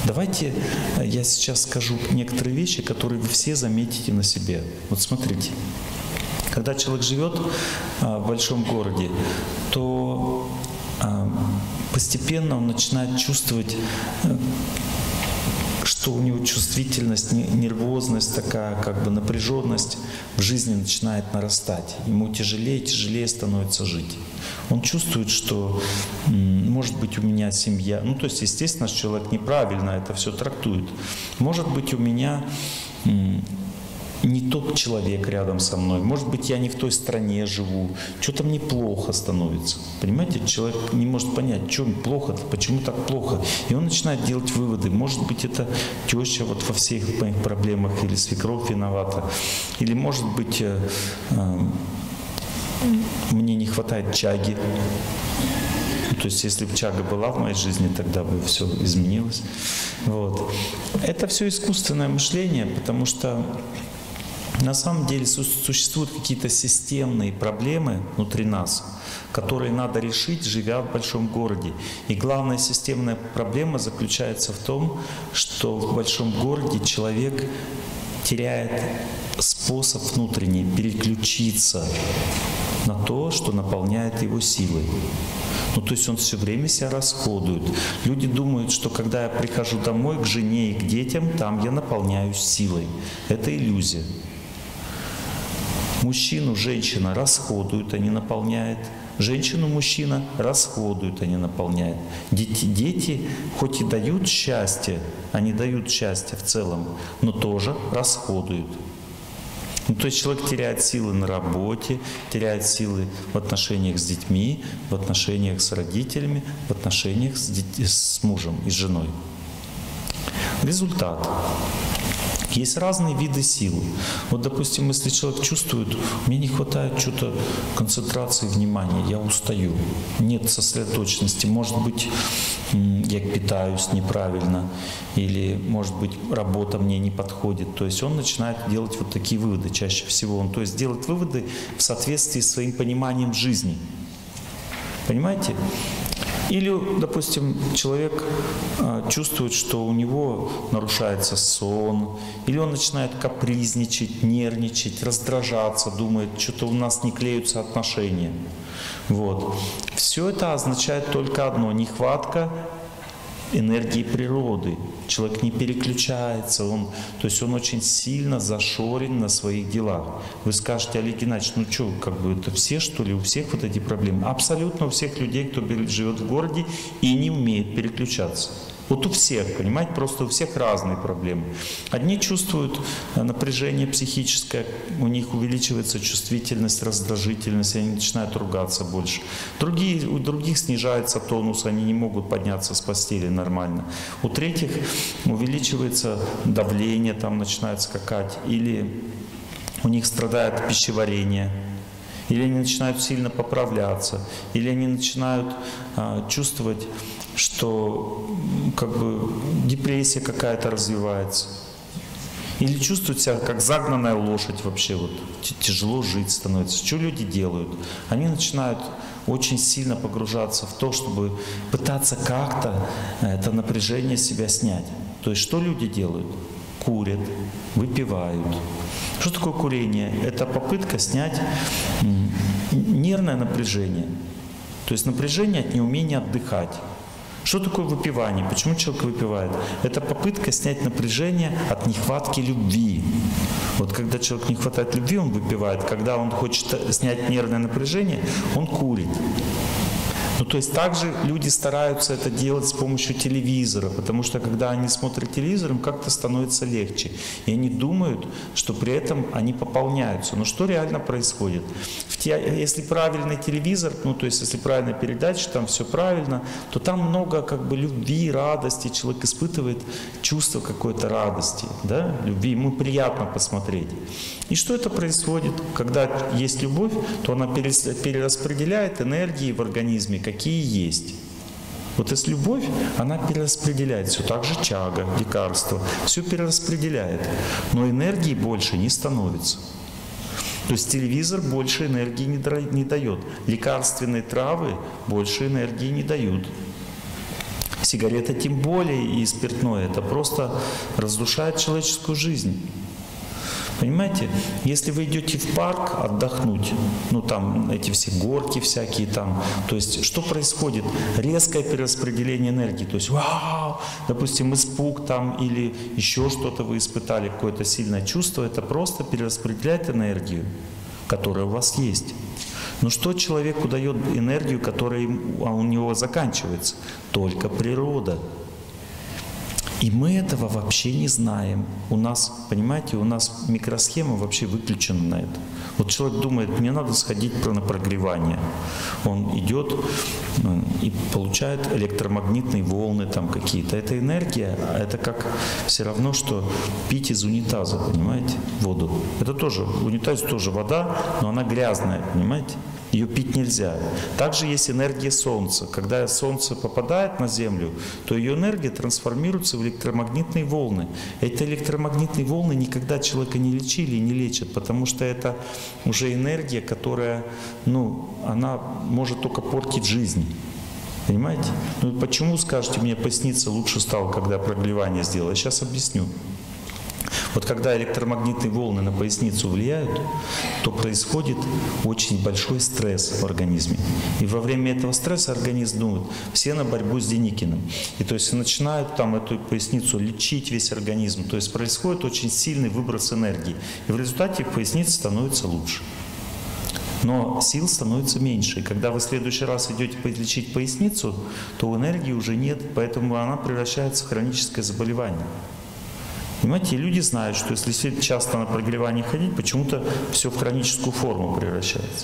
Давайте я сейчас скажу некоторые вещи, которые вы все заметите на себе. Вот смотрите. Когда человек живет в большом городе, то постепенно он начинает чувствовать, что у него чувствительность, нервозность такая, как бы напряженность в жизни начинает нарастать. Ему тяжелее и тяжелее становится жить. Он чувствует, что, может быть, у меня семья. Ну, то есть, естественно, человек неправильно это все трактует. Может быть, у меня не тот человек рядом со мной. Может быть, я не в той стране живу. Что-то мне плохо становится. Понимаете, человек не может понять, что мне плохо, почему так плохо. И он начинает делать выводы. Может быть, это теща вот во всех моих проблемах, или свекровь виновата. Или, может быть, мне не хватает чаги. То есть, если бы чага была в моей жизни, тогда бы все изменилось. Вот. Это все искусственное мышление, потому что на самом деле существуют какие-то системные проблемы внутри нас, которые надо решить, живя в большом городе. И главная системная проблема заключается в том, что в большом городе человек теряет способ внутренний переключиться на то, что наполняет его силой. Ну, то есть он все время себя расходует. Люди думают, что когда я прихожу домой к жене и к детям, там я наполняюсь силой. Это иллюзия. Мужчину женщина расходует, а не наполняет. Женщину мужчина расходует, а не наполняет. Дети хоть и дают счастье, они дают счастье в целом, но тоже расходуют. Ну, то есть человек теряет силы на работе, теряет силы в отношениях с детьми, в отношениях с родителями, в отношениях с мужем и с женой. Результат. Есть разные виды сил. Вот, допустим, если человек чувствует, мне не хватает что-то концентрации внимания, я устаю, нет сосредоточенности, может быть, я питаюсь неправильно, или, может быть, работа мне не подходит. То есть он начинает делать вот такие выводы чаще всего. Он, то есть, делает выводы в соответствии с своим пониманием жизни. Понимаете? Или, допустим, человек чувствует, что у него нарушается сон, или он начинает капризничать, нервничать, раздражаться, думает, что-то у нас не клеются отношения. Вот. Все это означает только одно – нехватка энергии природы. Человек не переключается, то есть он очень сильно зашорен на своих делах. Вы скажете, Олег Геннадьевич, ну что, как бы это все, что ли, у всех вот эти проблемы? Абсолютно у всех людей, кто живет в городе и не умеет переключаться. Вот у всех, понимаете, просто у всех разные проблемы. Одни чувствуют напряжение психическое, у них увеличивается чувствительность, раздражительность, они начинают ругаться больше. У других снижается тонус, они не могут подняться с постели нормально. У третьих увеличивается давление, там начинает скакать, или у них страдает пищеварение. Или они начинают сильно поправляться, или они начинают чувствовать, что как бы депрессия какая-то развивается. Или чувствуют себя как загнанная лошадь вообще, вот тяжело жить становится. Что люди делают? Они начинают очень сильно погружаться в то, чтобы пытаться как-то это напряжение себя снять. То есть что люди делают? Курят, выпивают. Что такое курение? Это попытка снять нервное напряжение. То есть напряжение от неумения отдыхать. Что такое выпивание? Почему человек выпивает? Это попытка снять напряжение от нехватки любви. Вот когда человек не хватает любви, он выпивает. Когда он хочет снять нервное напряжение, он курит. Ну, то есть также люди стараются это делать с помощью телевизора, потому что когда они смотрят телевизор, им как-то становится легче. И они думают, что при этом они пополняются. Но что реально происходит? Если правильный телевизор, ну то есть если правильная передача, там все правильно, то там много как бы любви, радости, человек испытывает чувство какой-то радости, да, любви, ему приятно посмотреть. И что это происходит? Когда есть любовь, то она перераспределяет энергии в организме, какие есть. Вот если любовь, она перераспределяет все, так же чага, лекарства, все перераспределяет, но энергии больше не становится. То есть телевизор больше энергии не дает, лекарственные травы больше энергии не дают. Сигарета тем более и спиртное. Это просто разрушает человеческую жизнь. Понимаете, если вы идете в парк отдохнуть, ну там эти все горки всякие там, то есть что происходит? Резкое перераспределение энергии, то есть вау, допустим, испуг там или еще что-то вы испытали, какое-то сильное чувство, это просто перераспределяет энергию, которая у вас есть. Но что человеку дает энергию, которая у него заканчивается? Только природа. И мы этого вообще не знаем. У нас, понимаете, у нас микросхема вообще выключена на это. Вот человек думает, мне надо сходить на прогревание. Он идет и получает электромагнитные волны там какие-то. Это энергия, а это как все равно, что пить из унитаза, понимаете, воду. Это тоже, унитаз тоже вода, но она грязная, понимаете. Ее пить нельзя. Также есть энергия Солнца. Когда Солнце попадает на Землю, то ее энергия трансформируется в электромагнитные волны. Эти электромагнитные волны никогда человека не лечили и не лечат, потому что это уже энергия, которая, она может только портить жизнь. Понимаете? Ну почему, скажете, мне поясница лучше стала, когда прогревание сделал? Я сейчас объясню. Вот когда электромагнитные волны на поясницу влияют, то происходит очень большой стресс в организме. И во время этого стресса организм думает, все на борьбу с Деникиным. И то есть начинают там эту поясницу лечить весь организм. То есть происходит очень сильный выброс энергии. И в результате поясница становится лучше. Но сил становится меньше. И когда вы в следующий раз идете лечить поясницу, то энергии уже нет, поэтому она превращается в хроническое заболевание. Понимаете, люди знают, что если часто на прогревание ходить, почему-то все в хроническую форму превращается.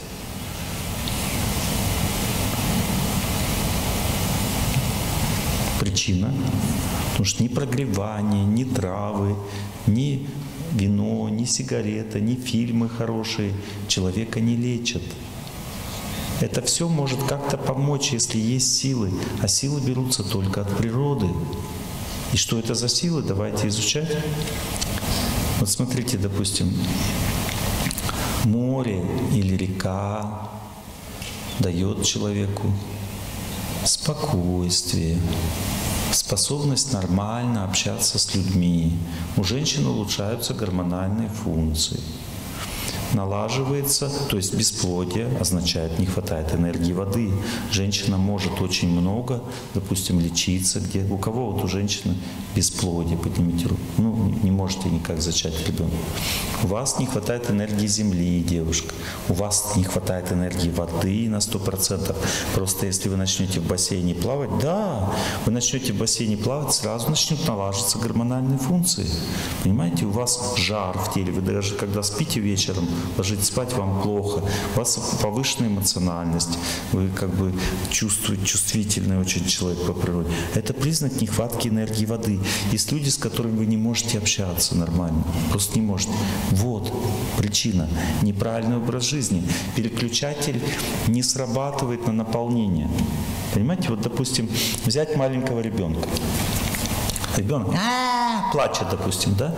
Причина, потому что ни прогревание, ни травы, ни вино, ни сигарета, ни фильмы хорошие человека не лечат. Это все может как-то помочь, если есть силы, а силы берутся только от природы. И что это за силы, давайте изучать. Вот смотрите, допустим, море или река дает человеку спокойствие, способность нормально общаться с людьми. У женщин улучшаются гормональные функции. Налаживается, то есть бесплодие означает, не хватает энергии воды. Женщина может очень много, допустим, лечиться, где у кого вот у женщины бесплодие, поднимите руку, не можете никак зачать ребенка. У вас не хватает энергии земли, девушка, у вас не хватает энергии воды на 100%. Просто если вы начнете в бассейне плавать, вы начнете в бассейне плавать, сразу начнут налаживаться гормональные функции. Понимаете, у вас жар в теле, вы даже когда спите вечером, ложитесь спать, вам плохо, у вас повышенная эмоциональность, вы как бы чувствительный очень человек по природе. Это признак нехватки энергии воды. Есть люди, с которыми вы не можете общаться нормально, просто не можете. Вот причина. Неправильный образ жизни. Переключатель не срабатывает на наполнение. Понимаете, вот допустим, взять маленького ребенка. Ребенок плачет, допустим, да?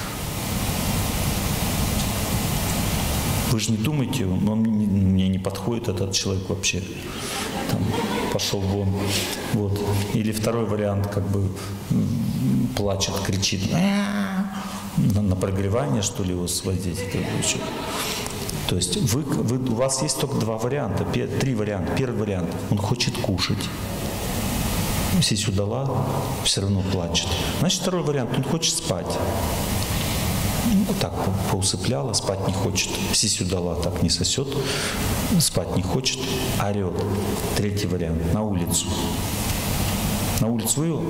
Вы же не думаете, мне не подходит этот человек вообще, там, пошел вон. Вот. Или второй вариант, как бы плачет, кричит, на прогревание, что ли, его сводить. То есть у вас есть только два варианта, три варианта. Первый вариант, он хочет кушать. Сисю дала, все равно плачет. Значит, второй вариант, он хочет спать. Так поусыпляла, спать не хочет. Сисю дала, так не сосет, спать не хочет, орет. Третий вариант, на улицу. На улицу вывел,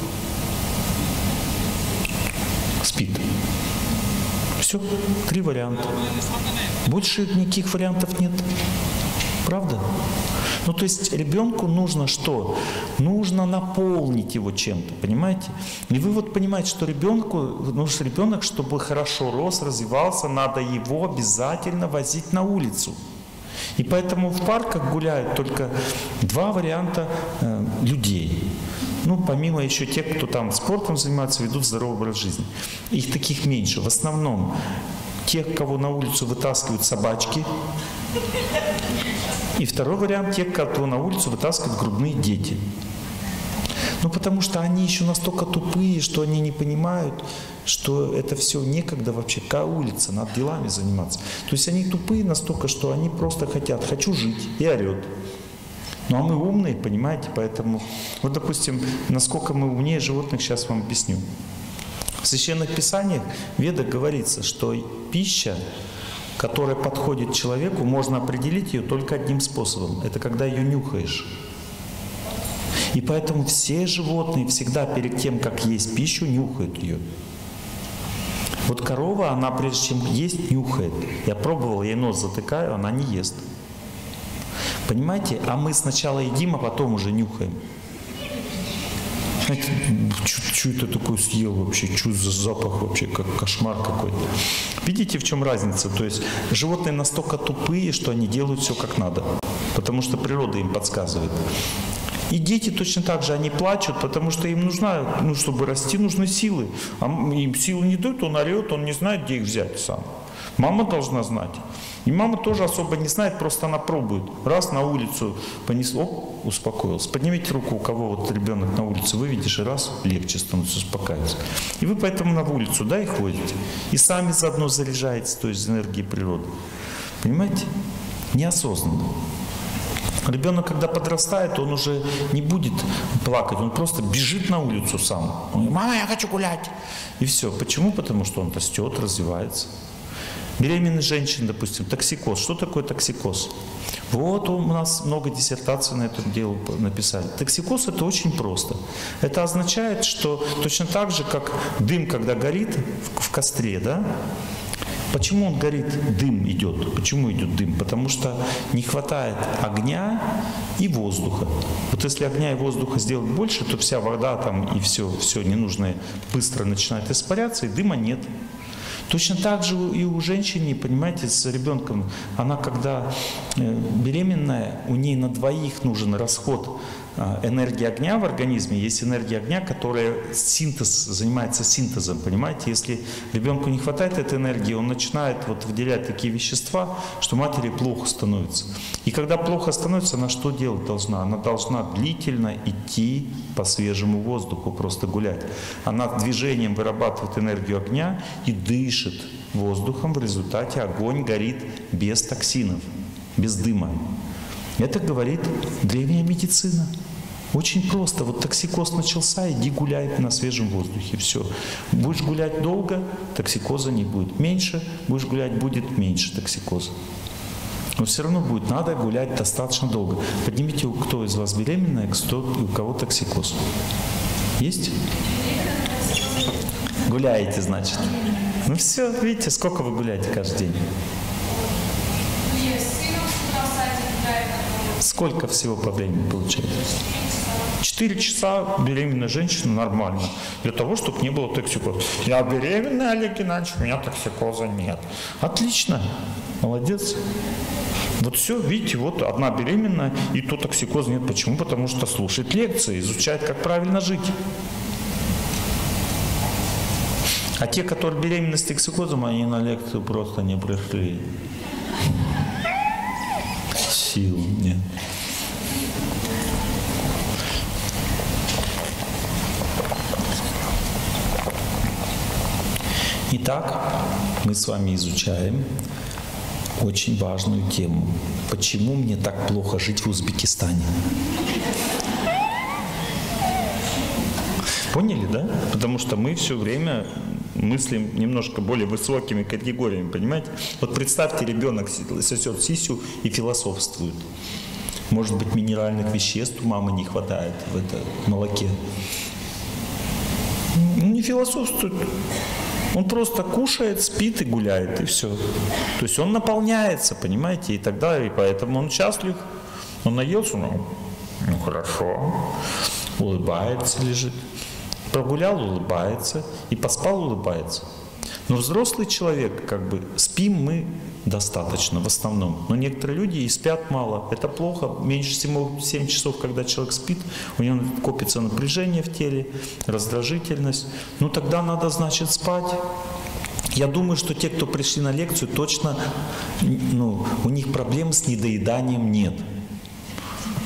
спит. Все, три варианта. Больше никаких вариантов нет. Правда? То есть ребенку нужно что? Нужно наполнить его чем-то, понимаете? И вы вот понимаете, что ребенок, чтобы хорошо рос, развивался, надо его обязательно возить на улицу. И поэтому в парках гуляют только два варианта людей. Помимо еще тех, кто там спортом занимается, ведут здоровый образ жизни. Их таких меньше. В основном тех, кого на улицу вытаскивают собачки. И второй вариант, тех, кого на улицу вытаскивают грудные дети. Ну, потому что они еще настолько тупые, что они не понимают, что это все некогда вообще, какая улица, надо делами заниматься. То есть они тупые настолько, что они просто хотят, хочу жить, и орет. Ну, а мы умные, понимаете, поэтому, вот, допустим, насколько мы умнее животных, сейчас вам объясню. В Священных Писаниях, в Ведах говорится, что пища, которая подходит человеку, можно определить ее только одним способом. Это когда ее нюхаешь. И поэтому все животные всегда перед тем, как есть пищу, нюхают ее. Вот корова, она прежде чем есть, нюхает. Я пробовал, я ей нос затыкаю, она не ест. Понимаете? А мы сначала едим, а потом уже нюхаем. Знаете, что это такое съел вообще? Что за запах вообще? Как кошмар какой-то. Видите, в чем разница? То есть животные настолько тупые, что они делают все как надо. Потому что природа им подсказывает. И дети точно так же, они плачут, потому что им нужна, ну, чтобы расти, нужны силы. А им силы не дают, он орет, он не знает, где их взять сам. Мама должна знать. И мама тоже особо не знает, просто она пробует. Раз на улицу понес, оп, успокоился. Поднимите руку, у кого вот ребенок на улице выведешь, и раз, легче становится, успокаивается. И вы поэтому на улицу, да, и ходите. И сами заодно заряжаетесь, то есть энергией природы. Понимаете? Неосознанно. Ребенок, когда подрастает, он уже не будет плакать, он просто бежит на улицу сам. Он говорит: мама, я хочу гулять. И все. Почему? Потому что он растет, развивается. Беременные женщины, допустим, токсикоз. Что такое токсикоз? Вот у нас много диссертаций на этом дело написали. Токсикоз — это очень просто. Это означает, что точно так же, как дым, когда горит в костре, да? Почему он горит? Дым идет. Почему идет дым? Потому что не хватает огня и воздуха. Вот если огня и воздуха сделать больше, то вся вода там и все ненужное быстро начинает испаряться, и дыма нет. Точно так же и у женщины, понимаете, с ребенком, она когда беременная, у ней на двоих нужен расход энергии огня в организме. Есть энергия огня, которая занимается синтезом, понимаете. Если ребенку не хватает этой энергии, он начинает вот выделять такие вещества, что матери плохо становится. И когда плохо становится, она что делать должна? Она должна длительно идти по свежему воздуху, просто гулять. Она движением вырабатывает энергию огня и дышит воздухом. В результате огонь горит без токсинов, без дыма. Это говорит древняя медицина. Очень просто. Вот токсикоз начался, иди гуляй на свежем воздухе. Все. Будешь гулять долго, токсикоза не будет. Меньше будешь гулять, будет меньше токсикоза. Но все равно будет. Надо гулять достаточно долго. Поднимите, кто из вас беременная, у кого токсикоз. Есть? Гуляете, значит. Ну все, видите, сколько вы гуляете каждый день? Сколько всего по времени получается? 4 часа беременная женщина нормально. Для того, чтобы не было токсикоза. Я беременная, Олег Геннадьевич, у меня токсикоза нет. Отлично. Молодец. Вот все, видите, вот одна беременная, и то токсикоза нет. Почему? Потому что слушает лекции, изучает, как правильно жить. А те, которые беременны с токсикозом, они на лекцию просто не пришли. Сил нет. Итак, мы с вами изучаем очень важную тему. Почему мне так плохо жить в Узбекистане? Поняли, да? Потому что мы все время мыслим немножко более высокими категориями, понимаете? Вот представьте, ребенок сосет сисю и философствует. Может быть, минеральных веществ у мамы не хватает в молоке. Он не философствует. Он просто кушает, спит и гуляет, и все. То есть он наполняется, понимаете, и тогда, и поэтому он счастлив. Он наелся, ну хорошо, улыбается, лежит. Прогулял, улыбается, и поспал, улыбается. Но взрослый человек, как бы, спим мы достаточно в основном. Но некоторые люди и спят мало. Это плохо. Меньше всего 7 часов, когда человек спит, у него копится напряжение в теле, раздражительность. Ну тогда надо, значит, спать. Я думаю, что те, кто пришли на лекцию, точно, у них проблем с недоеданием нет.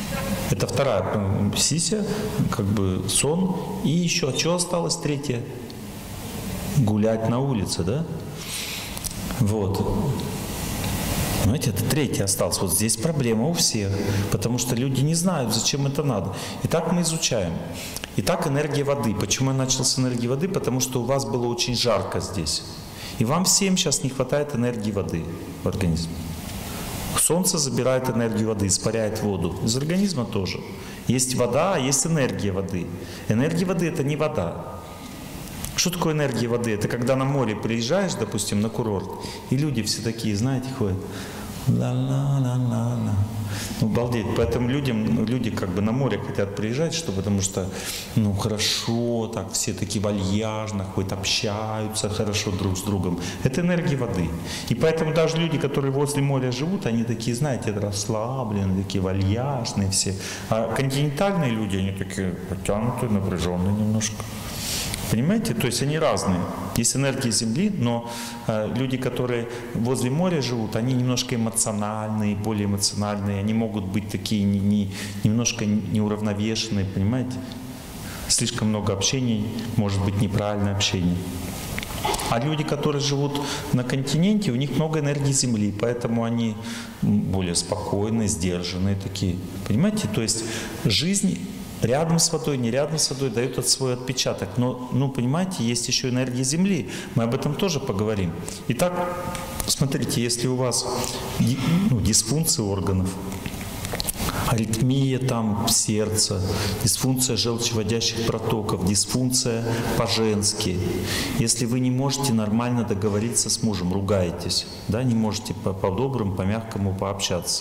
Это вторая сися, как бы сон. И еще, что осталось третье? Гулять на улице, да? Вот. Знаете, это третье осталось. Вот здесь проблема у всех, потому что люди не знают, зачем это надо. Итак, мы изучаем. Итак, энергия воды. Почему я начал с энергии воды? Потому что у вас было очень жарко здесь. И вам всем сейчас не хватает энергии воды в организме. Солнце забирает энергию воды, испаряет воду. Из организма тоже. Есть вода, а есть энергия воды. Энергия воды — это не вода. Что такое энергия воды? Это когда на море приезжаешь, допустим, на курорт, и люди все такие, знаете, ходят. Ла-ла-ла-ла-ла. Ну, балдеть. Поэтому люди как бы на море хотят приезжать, потому что, ну, хорошо, так все такие вальяжно, хоть общаются хорошо друг с другом. Это энергия воды. И поэтому даже люди, которые возле моря живут, они такие, знаете, расслабленные, такие вальяжные все. А континентальные люди, они такие потянутые, напряженные немножко. Понимаете? То есть они разные. Есть энергия Земли, но люди, которые возле моря живут, они немножко эмоциональные, более эмоциональные. Они могут быть такие немножко неуравновешенные, понимаете? Слишком много общений, может быть неправильное общение. А люди, которые живут на континенте, у них много энергии Земли, поэтому они более спокойные, сдержанные такие. Понимаете? То есть жизнь рядом с водой, не рядом с водой дает свой отпечаток. Но, ну, понимаете, есть еще энергия Земли. Мы об этом тоже поговорим. Итак, смотрите, если у вас дисфункция органов, аритмия там сердца, дисфункция желчеводящих протоков, дисфункция по-женски. Если вы не можете нормально договориться с мужем, ругаетесь, да, не можете по-доброму, по-мягкому пообщаться.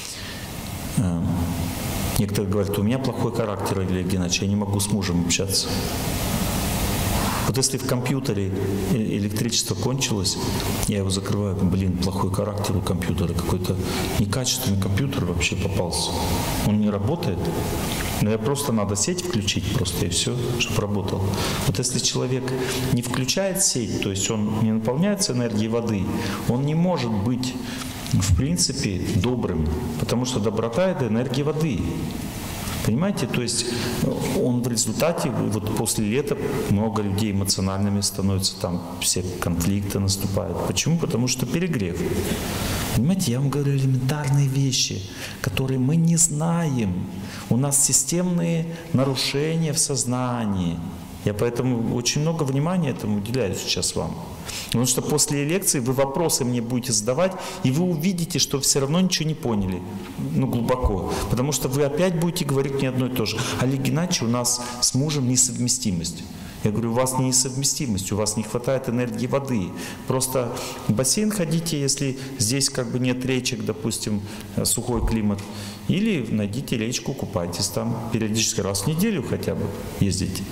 Некоторые говорят, у меня плохой характер, Олег Геннадьевич, я не могу с мужем общаться. Вот если в компьютере электричество кончилось, я его закрываю, блин, плохой характер у компьютера, какой-то некачественный компьютер вообще попался. Он не работает, но я просто надо сеть включить просто и все, чтобы работал. Вот если человек не включает сеть, то есть он не наполняется энергией воды, он не может быть в принципе добрым, потому что доброта — это энергия воды. Понимаете? То есть он в результате, вот после лета много людей эмоциональными становятся, там все конфликты наступают. Почему? Потому что перегрев. Понимаете, я вам говорю элементарные вещи, которые мы не знаем. У нас системные нарушения в сознании. Я поэтому очень много внимания этому уделяю сейчас вам. Потому что после лекции вы вопросы мне будете задавать, и вы увидите, что все равно ничего не поняли, ну, глубоко. Потому что вы опять будете говорить мне одно и то же. Олег Геннадьевич, у нас с мужем несовместимость. Я говорю, у вас не несовместимость, у вас не хватает энергии воды. Просто в бассейн ходите, если здесь как бы нет речек, допустим, сухой климат. Или найдите речку, купайтесь там периодически, раз в неделю хотя бы ездите.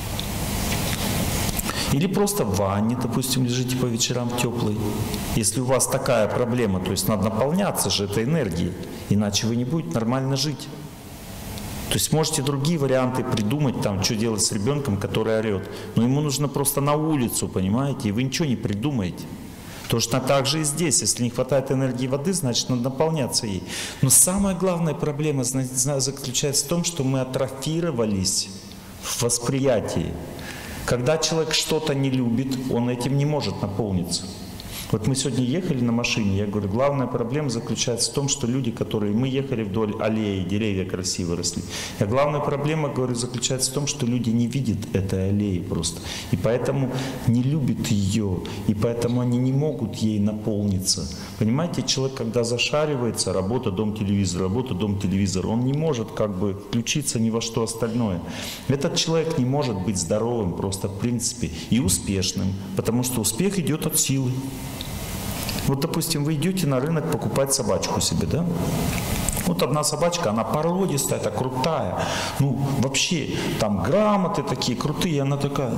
Или просто в ванне, допустим, лежите по вечерам теплой. Если у вас такая проблема, то есть надо наполняться же этой энергией, иначе вы не будете нормально жить. То есть можете другие варианты придумать, там, что делать с ребенком, который орет. Но ему нужно просто на улицу, понимаете, и вы ничего не придумаете. Точно так же и здесь. Если не хватает энергии воды, значит, надо наполняться ей. Но самая главная проблема заключается в том, что мы атрофировались в восприятии. Когда человек что-то не любит, он этим не может наполниться. Вот мы сегодня ехали на машине, я говорю, главная проблема заключается в том, что люди, мы ехали вдоль аллеи, деревья красиво росли. А главная проблема, говорю, заключается в том, что люди не видят этой аллеи просто. И поэтому не любят ее, и поэтому они не могут ей наполниться. Понимаете, человек, когда зашаривается, работа, дом, телевизор, он не может как бы включиться ни во что остальное. Этот человек не может быть здоровым просто в принципе и успешным, потому что успех идет от силы. Вот, допустим, вы идете на рынок покупать собачку себе, да? Вот одна собачка, она породистая, это крутая. Ну, вообще, там грамоты такие крутые, она такая,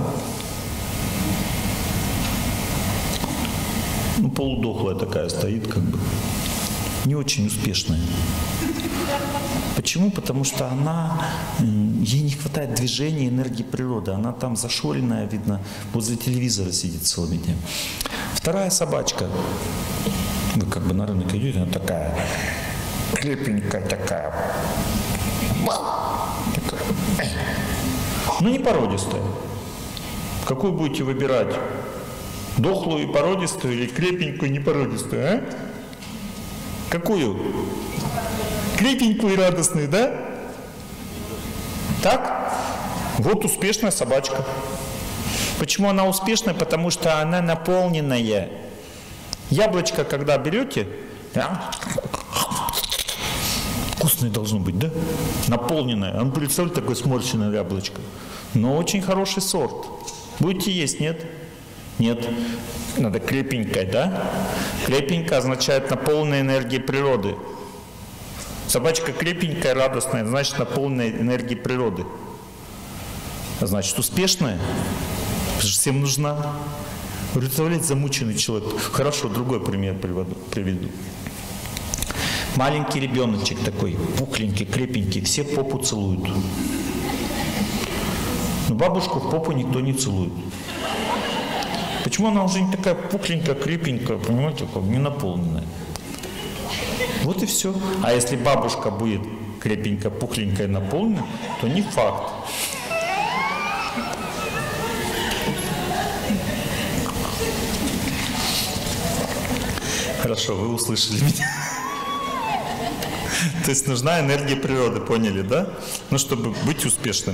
ну, полудохлая такая стоит, как бы, не очень успешная. Почему? Потому что ей не хватает движения, энергии природы. Она там зашоренная, видно, возле телевизора сидит целыми днями. Вторая собачка. Вы как бы на рынок идете, она такая крепенькая, такая Ну не породистая. Какую будете выбирать? Дохлую и породистую или крепенькую и непородистую, а? Какую? Крепенькую и радостную, да? Так? Вот успешная собачка. Почему она успешная? Потому что она наполненная. Яблочко, когда берете, да? Вкусное должно быть, да? Наполненное. А ну, представьте, такое сморщенное яблочко. Но очень хороший сорт. Будете есть, нет? Нет. Надо крепенькое, да? Крепенькое означает наполненная энергией природы. Собачка крепенькая, радостная, значит наполненная энергией природы. Значит успешная. Всем нужна. Представляете, замученный человек. Хорошо, другой пример приведу. Маленький ребеночек такой, пухленький, крепенький, все попу целуют. Но бабушку в попу никто не целует. Почему она уже не такая пухленькая, крепенькая, понимаете, как не наполненная? Вот и все. А если бабушка будет крепенькая, пухленькая, наполненная, то не факт. Хорошо, вы услышали меня. То есть нужна энергия природы, поняли, да? Ну, чтобы быть успешным.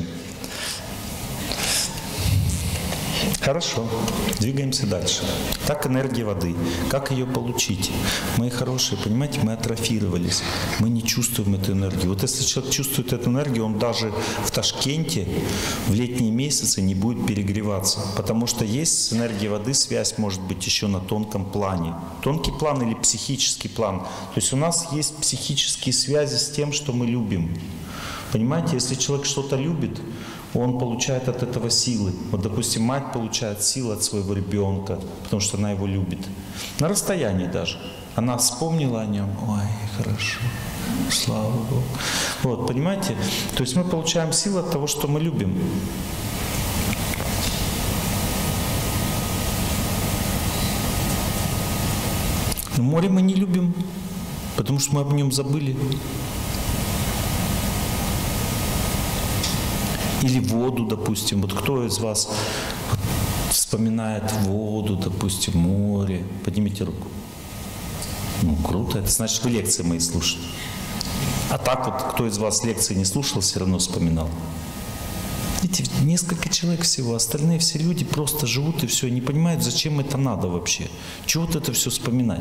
Хорошо, двигаемся дальше. Так энергия воды. Как ее получить? Мои хорошие, понимаете, мы атрофировались. Мы не чувствуем эту энергию. Вот если человек чувствует эту энергию, он даже в Ташкенте в летние месяцы не будет перегреваться. Потому что есть с энергией воды связь, может быть, еще на тонком плане. Тонкий план или психический план. То есть у нас есть психические связи с тем, что мы любим. Понимаете, если человек что-то любит, он получает от этого силы. Вот, допустим, мать получает силу от своего ребенка, потому что она его любит. На расстоянии даже. Она вспомнила о нем. Ой, хорошо, слава Богу. Вот, понимаете? То есть мы получаем силу от того, что мы любим. Но море мы не любим, потому что мы об нем забыли. Или воду, допустим. Вот кто из вас вспоминает воду, допустим, море? Поднимите руку. Ну, круто. Это значит, вы лекции мои слушали. А так вот, кто из вас лекции не слушал, все равно вспоминал. Видите, несколько человек всего. Остальные все люди просто живут и все. Не понимают, зачем это надо вообще. Чего вот это все вспоминать?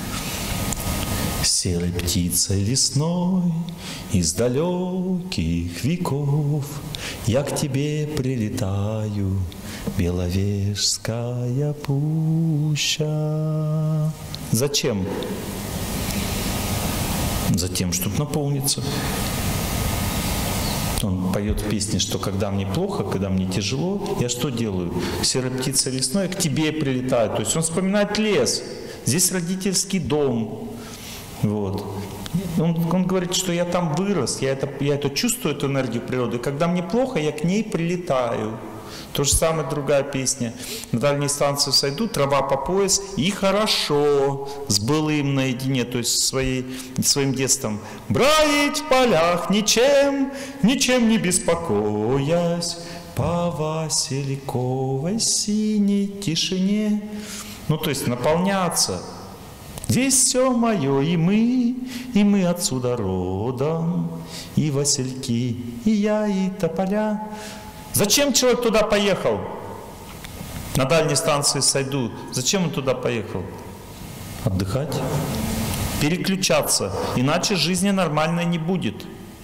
Серой птицей лесной из далеких веков я к тебе прилетаю, Беловежская пуща. Зачем? Затем, чтобы наполниться. Он поет в песне, что когда мне плохо, когда мне тяжело, я что делаю? Серая птица лесной к тебе прилетаю. То есть он вспоминает лес. Здесь родительский дом. Вот. Он говорит, что я там вырос, я это чувствую, эту энергию природы. И когда мне плохо, я к ней прилетаю. То же самое другая песня. На дальней станции сойду, трава по пояс, и хорошо, с былым наедине, то есть своим детством. Браить в полях ничем не беспокоясь, по васильковой синей тишине. Ну, то есть наполняться. Здесь все мое, и мы отсюда родом, и васильки, и я, и тополя. Зачем человек туда поехал? На дальней станции сойду. Зачем он туда поехал? Отдыхать, переключаться, иначе жизни нормальной не будет.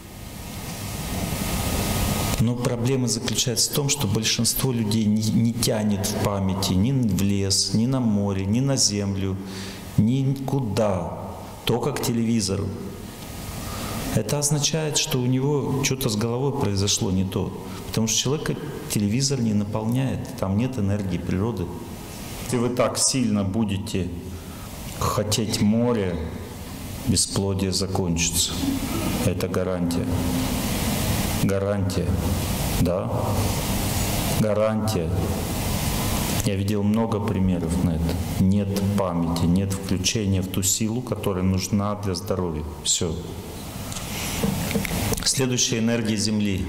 Но проблема заключается в том, что большинство людей не тянет в памяти ни в лес, ни на море, ни на землю. Никуда, только к телевизору. Это означает, что у него что-то с головой произошло не то. Потому что человека телевизор не наполняет, там нет энергии природы. Если вы так сильно будете хотеть море, бесплодие закончится. Это гарантия. Гарантия, да? Гарантия. Я видел много примеров на это. Нет памяти, нет включения в ту силу, которая нужна для здоровья. Все. Следующая энергия Земли.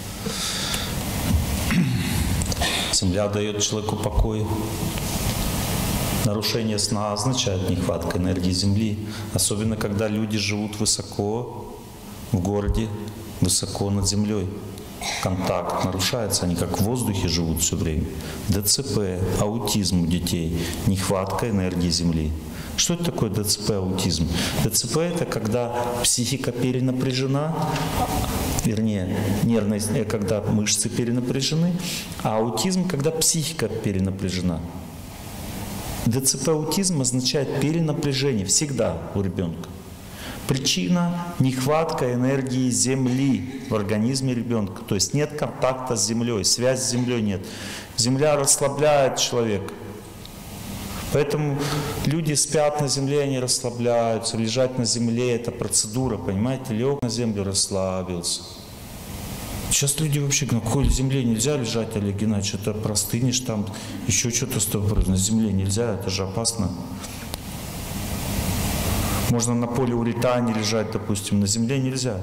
Земля дает человеку покой. Нарушение сна означает нехватка энергии Земли. Особенно, когда люди живут высоко в городе, высоко над землей. Контакт нарушается, они как в воздухе живут все время. ДЦП, аутизм у детей, нехватка энергии Земли. Что это такое ДЦП, аутизм? ДЦП — это когда психика перенапряжена, вернее, нервность, когда мышцы перенапряжены, а аутизм — когда психика перенапряжена. ДЦП, аутизм означает перенапряжение всегда у ребенка. Причина — нехватка энергии Земли в организме ребенка. То есть нет контакта с Землей, связи с Землей нет. Земля расслабляет человека. Поэтому люди спят на земле, они расслабляются. Лежать на земле — это процедура, понимаете? Лег на землю, расслабился. Сейчас люди вообще говорят, на какой земле нельзя лежать, Олег Геннадьевич, это простынешь там, еще что-то с тобой. На земле нельзя, это же опасно. Можно на полиуретане лежать, допустим, на земле нельзя.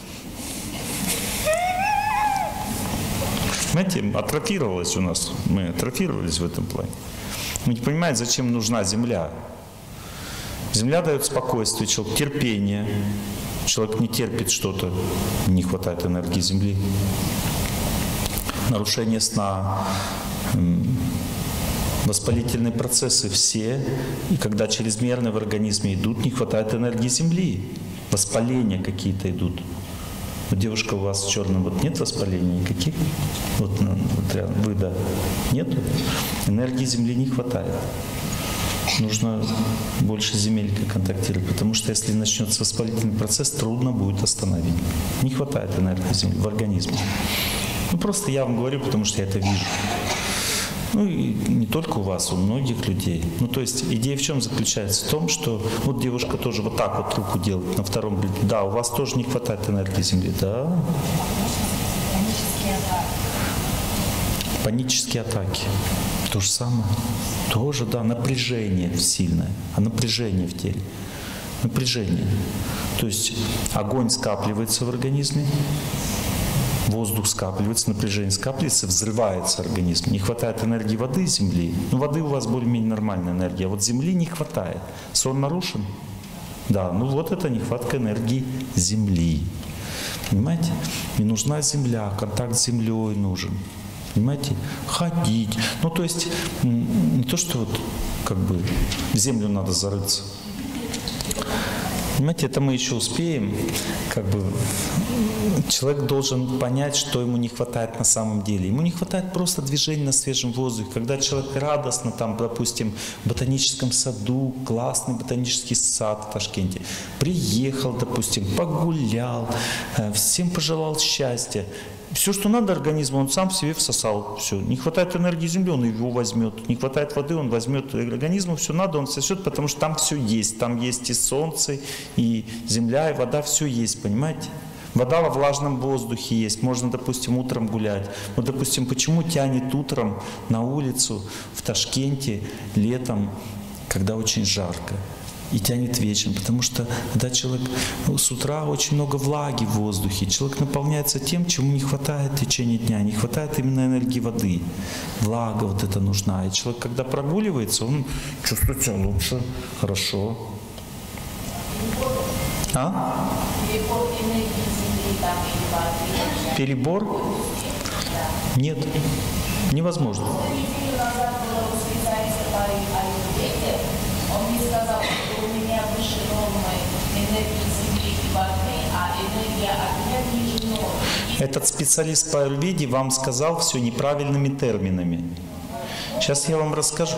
Знаете, атрофировалось у нас, мы атрофировались в этом плане. Вы не понимаете, зачем нужна земля. Земля дает спокойствие, человек, терпение. Человек не терпит что-то, не хватает энергии Земли. Нарушение сна, воспалительные процессы все. И когда чрезмерно в организме идут, не хватает энергии Земли. Воспаления какие-то идут. Вот девушка у вас с черным, вот нет воспалений никаких? Вот рядом, вы, да, нету? Энергии Земли не хватает. Нужно больше земелькой контактировать, потому что если начнется воспалительный процесс, трудно будет остановить. Не хватает энергии Земли в организме. Ну просто я вам говорю, потому что я это вижу. Ну и не только у вас, у многих людей. Ну то есть идея в чем заключается? В том, что вот девушка тоже вот так вот руку делает на втором блюде. Да, у вас тоже не хватает энергии Земли. Да. Панические атаки. То же самое. Тоже, да, напряжение сильное. А напряжение в теле. Напряжение. То есть огонь скапливается в организме, воздух скапливается, напряжение скапливается, взрывается организм. Не хватает энергии воды, земли. Ну, воды у вас более-менее нормальная энергия, а вот земли не хватает. Сон нарушен? Да, ну вот это нехватка энергии земли. Понимаете? И нужна земля, контакт с землей нужен. Понимаете? Ходить. Ну, то есть, не то, что вот, как бы, в землю надо зарыться. Понимаете, это мы еще успеем. Как бы, человек должен понять, что ему не хватает на самом деле. Ему не хватает просто движения на свежем воздухе. Когда человек радостно, там, допустим, в ботаническом саду, классный ботанический сад в Ташкенте, приехал, допустим, погулял, всем пожелал счастья. Все, что надо организму, он сам в себе всосал. Все. Не хватает энергии Земли, он его возьмет. Не хватает воды, он возьмет. Организму все надо, он сосет, потому что там все есть. Там есть и солнце, и земля, и вода, все есть, понимаете? Вода во влажном воздухе есть. Можно, допустим, утром гулять. Вот, допустим, почему тянет утром на улицу в Ташкенте летом, когда очень жарко? И тянет вечером, потому что когда человек с утра очень много влаги в воздухе, человек наполняется тем, чему не хватает в течение дня, не хватает именно энергии воды. Влага вот эта нужна. И человек, когда прогуливается, он чувствует себя лучше, хорошо. А? Перебор? Нет, невозможно. Он мне сказал, что у меня выше нормы энергии Земли и воды, а энергия огня ниже нормы. Этот специалист по аюрведе вам сказал все неправильными терминами. Сейчас я вам расскажу.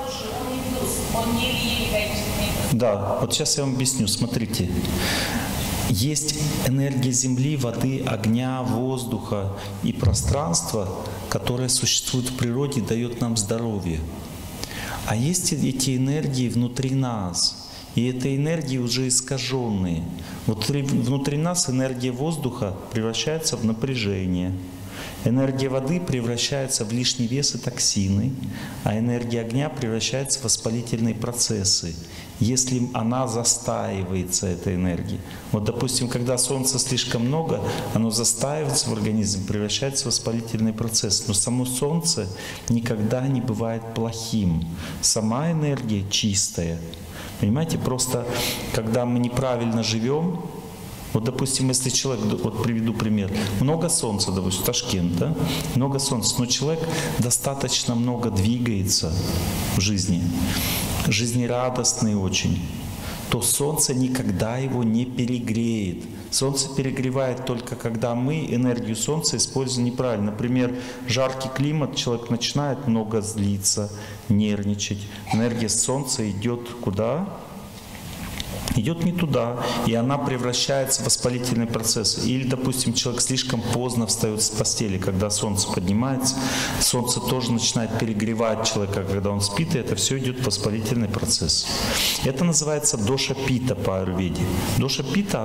Да, вот сейчас я вам объясню. Смотрите. Есть энергия Земли, воды, огня, воздуха и пространства, которое существует в природе и дает нам здоровье. А есть эти энергии внутри нас, и эти энергии уже искаженные. Вот внутри нас энергия воздуха превращается в напряжение, энергия воды превращается в лишний вес и токсины, а энергия огня превращается в воспалительные процессы. если она застаивается, эта энергия. Вот, допустим, когда солнца слишком много, оно застаивается в организме, превращается в воспалительный процесс. Но само солнце никогда не бывает плохим. Сама энергия чистая. Понимаете, просто когда мы неправильно живем, вот, допустим, если человек, вот приведу пример, много солнца, допустим, Ташкент, да, много солнца, но человек достаточно много двигается в жизни, жизнерадостный очень, то солнце никогда его не перегреет. Солнце перегревает только когда мы энергию солнца используем неправильно. Например, жаркий климат, человек начинает много злиться, нервничать. Энергия солнца идет куда? Идет не туда, и она превращается в воспалительный процесс. Или, допустим, человек слишком поздно встает с постели, когда солнце поднимается. Солнце тоже начинает перегревать человека, когда он спит, и это все идет в воспалительный процесс. Это называется доша-пита по аюрведе. Доша-пита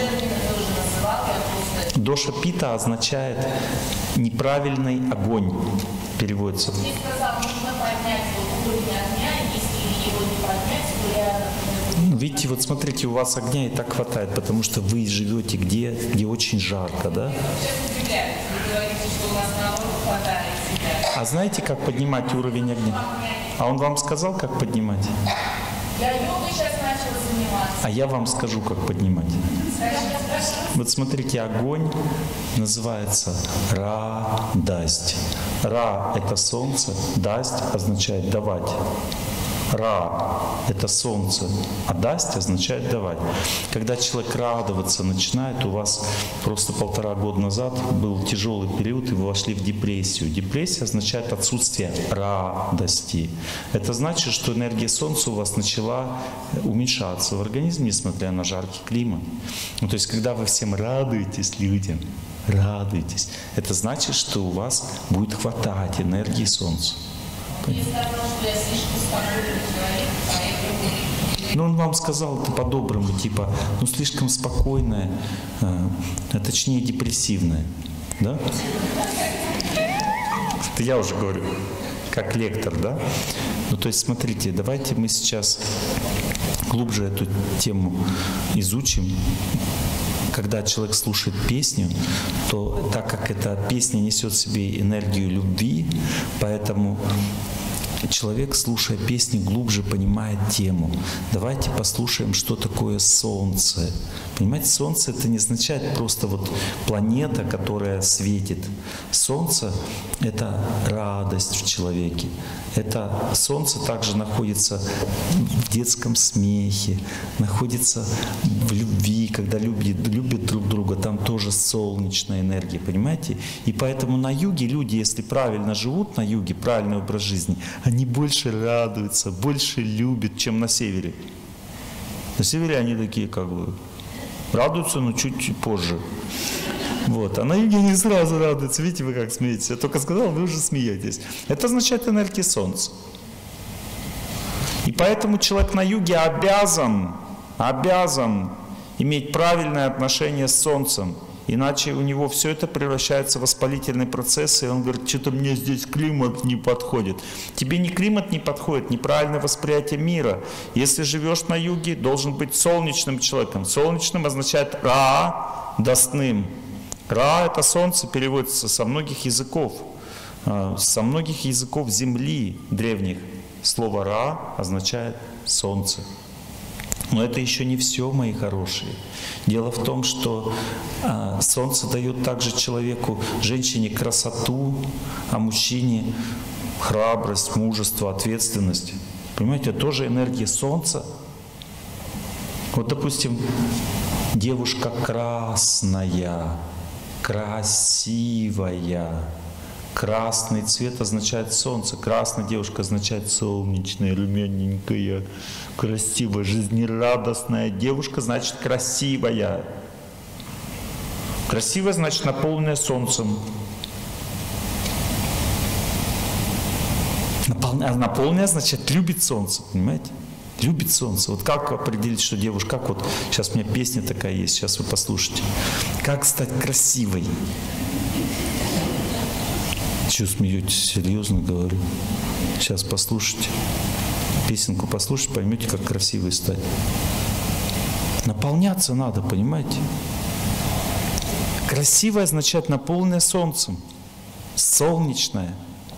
означает неправильный огонь, переводится. Ты сказал, нужно поднять уровень огня, если его не поднять, то реально... Видите, вот смотрите, у вас огня и так хватает, потому что вы живете где очень жарко, да? Сейчас удивляюсь, вы говорите, что у нас наоборот хватает себя. А знаете, как поднимать уровень огня? А он вам сказал, как поднимать? Я йогой сейчас начала заниматься. А я вам скажу, как поднимать. Вот смотрите, огонь называется радость. Ра – это солнце, дасть означает давать. Ра – это солнце, а дасть означает давать. Когда человек радоваться начинает, у вас просто 1,5 года назад был тяжелый период, и вы вошли в депрессию. Депрессия означает отсутствие радости. Это значит, что энергия солнца у вас начала уменьшаться в организме, несмотря на жаркий климат. Ну, то есть, когда вы всем радуетесь людям, радуетесь, это значит, что у вас будет хватать энергии солнца. Мне сказал, что я слишком спокойный человек, поэтому... Ну, он вам сказал это по-доброму, типа, ну, слишком спокойная, а точнее депрессивная, да? Это я уже говорю, как лектор, да? Ну, то есть, смотрите, давайте мы сейчас глубже эту тему изучим. Когда человек слушает песню, то так как эта песня несет в себе энергию любви, поэтому человек, слушая песни, глубже понимает тему. Давайте послушаем, что такое солнце. Понимаете, солнце это не означает просто вот планета, которая светит. Солнце — это радость в человеке. Это солнце также находится в детском смехе, находится в любви, когда любят друг друга, там тоже солнечная энергия, понимаете? И поэтому на юге люди, если правильно живут на юге, правильный образ жизни, они больше радуются, больше любят, чем на севере. На севере они такие как бы радуются, но чуть позже. Вот. А на юге не сразу радуются. Видите, вы как смеетесь. Я только сказал, вы уже смеетесь. Это означает энергия солнца. И поэтому человек на юге обязан иметь правильное отношение с солнцем. Иначе у него все это превращается в воспалительный процесс, и он говорит, что-то мне здесь климат не подходит. Тебе не климат не подходит, неправильное восприятие мира. Если живешь на юге, должен быть солнечным человеком. Солнечным означает радостным. Ра – это солнце, переводится со многих языков земли древних. Слово Ра означает солнце. Но это еще не все, мои хорошие. Дело в том, что солнце дает также человеку, женщине красоту, а мужчине храбрость, мужество, ответственность. Понимаете, это тоже энергия солнца. Вот, допустим, девушка красная, красивая. Красный цвет означает солнце. Красная девушка означает солнечная, румяненькая, красивая, жизнерадостная. Девушка значит красивая. Красивая значит наполненная солнцем. Наполненная значит любит солнце, понимаете? Любит солнце. Вот как определить, что девушка, как вот, сейчас у меня песня такая есть, сейчас вы послушайте. Как стать красивой? Чего смеетесь? Серьезно говорю. Сейчас послушайте. Песенку послушать, поймете, как красивой стать. Наполняться надо, понимаете? Красивое означает наполненное солнцем. Солнечное.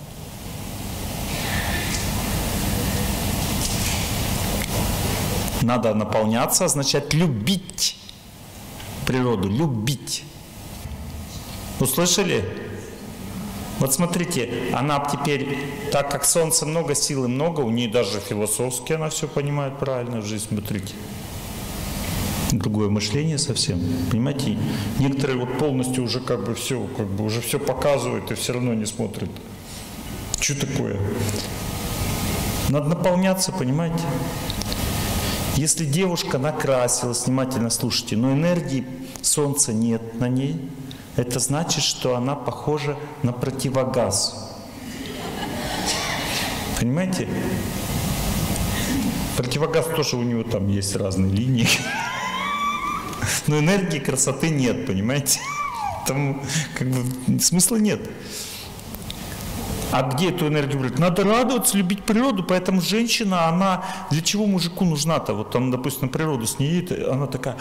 Надо наполняться, означает любить природу, любить. Услышали? Вот смотрите, она теперь, так как солнце много, силы много, у нее даже философски она все понимает правильно в жизни, смотрите. Другое мышление совсем, понимаете? Некоторые вот полностью уже уже все показывают и все равно не смотрят. Что такое? Надо наполняться, понимаете? Если девушка накрасилась, внимательно слушайте, но энергии солнца нет на ней, это значит, что она похожа на противогаз. Понимаете? Противогаз тоже у него там есть разные линии. Но энергии красоты нет, понимаете? Там смысла нет. А где эту энергию брать? Надо радоваться, любить природу, поэтому женщина, она для чего мужику нужна-то? Вот там, допустим, на природу с ней едет, она такая,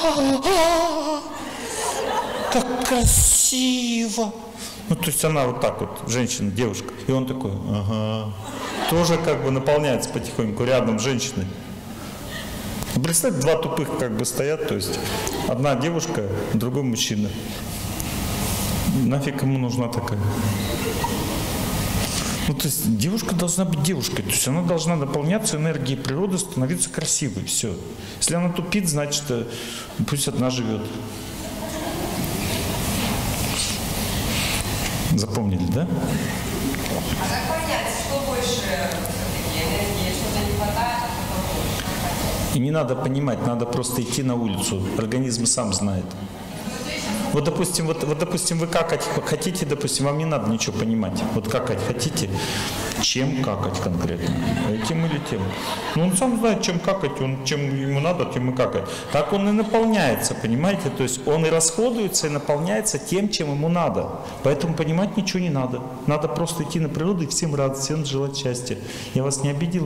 как красиво. Ну, то есть она вот так вот, женщина, девушка, и он такой, ага, тоже наполняется потихоньку рядом с женщиной. Представьте, два тупых стоят, то есть одна девушка, другой мужчина. Нафиг ему нужна такая? Ну, то есть девушка должна быть девушкой, то есть она должна наполняться энергией природы, становиться красивой, все. Если она тупит, значит, пусть одна живет. Запомнили, да? А как понять, что больше все-таки энергии, что-то не хватает, а что-то больше? И не надо понимать, надо просто идти на улицу. Организм сам знает. Вот, допустим, вы какать хотите, допустим, вам не надо ничего понимать. Вот какать хотите, чем какать конкретно? Этим или тем? Ну, он сам знает, чем какать, чем ему надо, тем и какать. Так он и наполняется, понимаете? То есть он и расходуется, и наполняется тем, чем ему надо. Поэтому понимать ничего не надо. Надо просто идти на природу и всем радоваться, всем желать счастья. Я вас не обидел?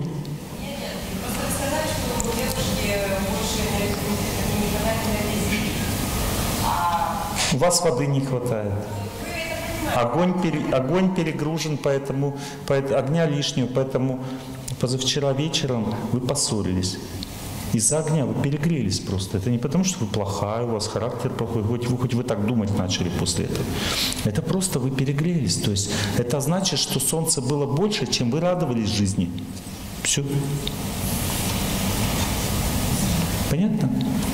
У вас воды не хватает. Огонь перегружен, поэтому огня лишнего, поэтому позавчера вечером вы поссорились. Из-за огня вы перегрелись просто. Это не потому, что вы плохая, у вас характер плохой, хоть вы так думать начали после этого. Это просто вы перегрелись. То есть это значит, что солнце было больше, чем вы радовались жизни. Все. Понятно?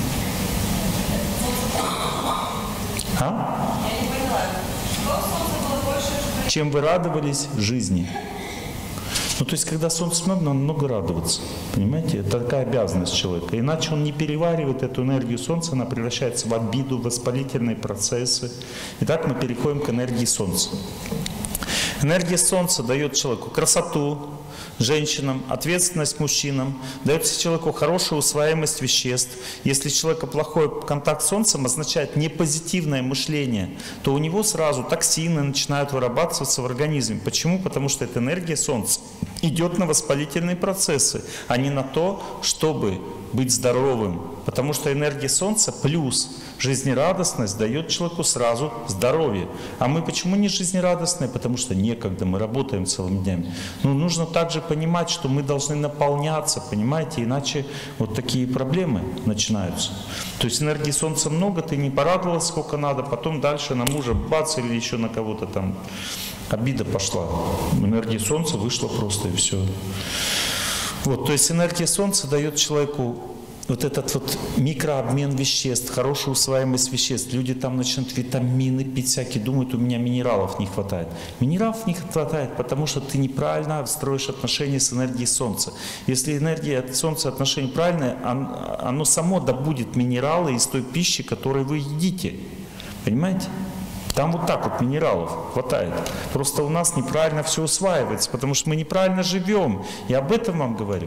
А? Я не поняла, что солнце было больше, чем вы радовались жизни. Ну, то есть, когда солнце много, надо много радоваться. Понимаете? Это такая обязанность человека. Иначе он не переваривает эту энергию солнца, она превращается в обиду, в воспалительные процессы. Итак, мы переходим к энергии солнца. Энергия солнца дает человеку красоту, женщинам, ответственность мужчинам, дает человеку хорошую усваиваемость веществ. Если у человека плохой контакт с солнцем означает непозитивное мышление, то у него сразу токсины начинают вырабатываться в организме. Почему? Потому что эта энергия солнца идет на воспалительные процессы, а не на то, чтобы быть здоровым. Потому что энергия солнца плюс жизнерадостность дает человеку сразу здоровье. А мы почему не жизнерадостные? Потому что некогда, мы работаем целыми днями. Но нужно также понимать, что мы должны наполняться, понимаете, иначе вот такие проблемы начинаются. То есть энергии солнца много, ты не порадовалась сколько надо, потом дальше на мужа бац или еще на кого-то там обида пошла. Энергия солнца вышла просто и все. Вот, то есть энергия солнца дает человеку вот этот вот микрообмен веществ, хорошую усваиваемость веществ. Люди там начнут витамины пить всякие, думают, у меня минералов не хватает. Минералов не хватает, потому что ты неправильно строишь отношения с энергией солнца. Если энергия от солнца отношения правильные, оно само добудет минералы из той пищи, которую вы едите. Понимаете? Там вот так вот минералов хватает. Просто у нас неправильно все усваивается, потому что мы неправильно живем. Я об этом вам говорю.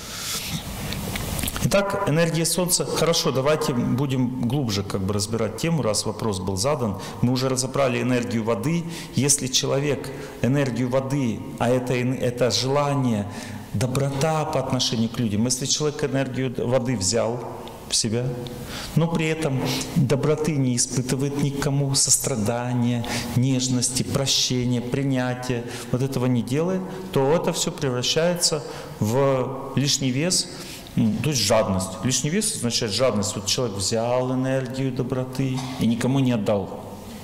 Итак, энергия солнца. Хорошо, давайте будем глубже разбирать тему, раз вопрос был задан. Мы уже разобрали энергию воды. Если человек энергию воды, а это желание доброта по отношению к людям. Если человек энергию воды взял в себя, но при этом доброты не испытывает никому, сострадания, нежности, прощения, принятия, вот этого не делает, то это все превращается в лишний вес, то есть жадность. Лишний вес означает жадность. Вот человек взял энергию доброты и никому не отдал.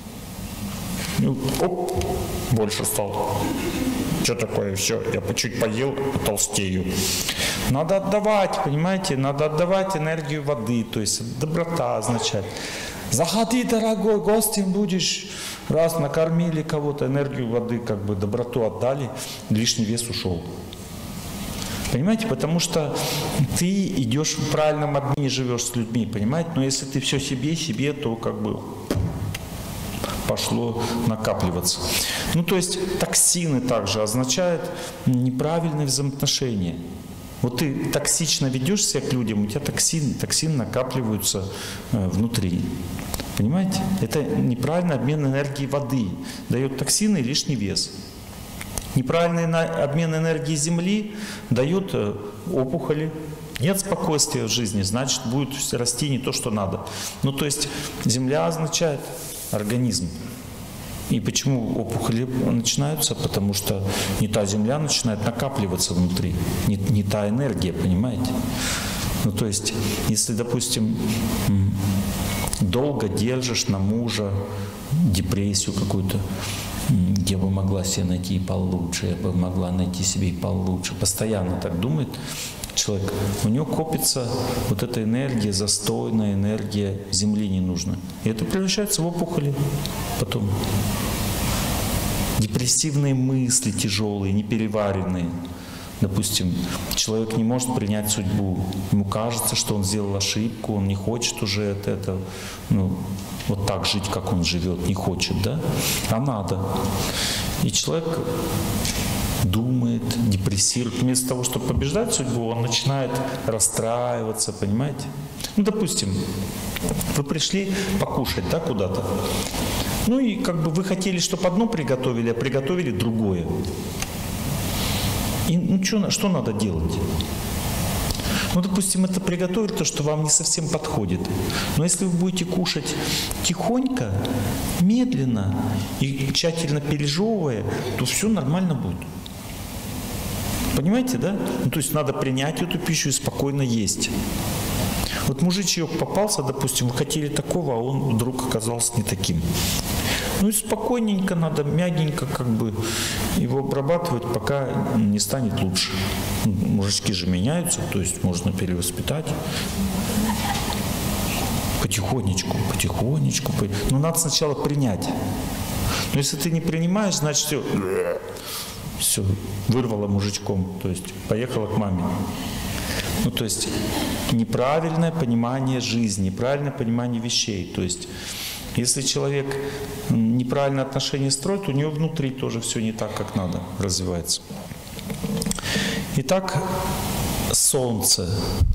Оп, больше стал. Что такое, все, я чуть поел, толстею. Надо отдавать, понимаете, надо отдавать энергию воды, то есть доброта означает. Заходи, дорогой, гостем будешь. Раз накормили кого-то, энергию воды, как бы доброту отдали, лишний вес ушел. Понимаете, потому что ты идешь в правильном обмене, живешь с людьми, понимаете? Но если ты все себе, то как бы пошло накапливаться. Ну, то есть токсины также означают неправильные взаимоотношения. Вот ты токсично ведешь себя к людям, у тебя токсины накапливаются внутри. Понимаете? Это неправильный обмен энергии воды. Дает токсины и лишний вес. Неправильный обмен энергии Земли дает опухоли. Нет спокойствия в жизни, значит, будет расти не то, что надо. Ну, то есть Земля означает организм. И почему опухоли начинаются? Потому что не та земля начинает накапливаться внутри, не та энергия, понимаете? Ну, то есть, если, допустим, долго держишь на мужа депрессию какую-то, я бы могла себе найти и получше, я бы могла найти себе и получше, постоянно так думает человек, у него копится вот эта энергия, застойная энергия Земли ненужная. И это превращается в опухоли потом. Депрессивные мысли тяжелые, непереваренные. Допустим, человек не может принять судьбу. Ему кажется, что он сделал ошибку, он не хочет уже это вот так жить, как он живет, не хочет, да? А надо. И человек думает, депрессирует. Вместо того, чтобы побеждать судьбу, он начинает расстраиваться, понимаете? Ну, допустим, вы пришли покушать, да, куда-то. Ну и как бы вы хотели, чтобы одно приготовили, а приготовили другое. И ну, что надо делать? Ну, допустим, это приготовили то, что вам не совсем подходит. Но если вы будете кушать тихонько, медленно и тщательно пережевывая, то все нормально будет. Понимаете, да? Ну, то есть надо принять эту пищу и спокойно есть. Вот мужичок попался, допустим, вы хотели такого, а он вдруг оказался не таким. Ну и спокойненько надо, мягенько как бы его обрабатывать, пока не станет лучше. Мужички же меняются, то есть можно перевоспитать. Потихонечку. Но надо сначала принять. Но если ты не принимаешь, значит все, вырвало мужичком, то есть поехала к маме. Ну, то есть неправильное понимание жизни, неправильное понимание вещей. То есть если человек неправильное отношение строит, у него внутри тоже все не так, как надо, развивается. Итак, Солнце.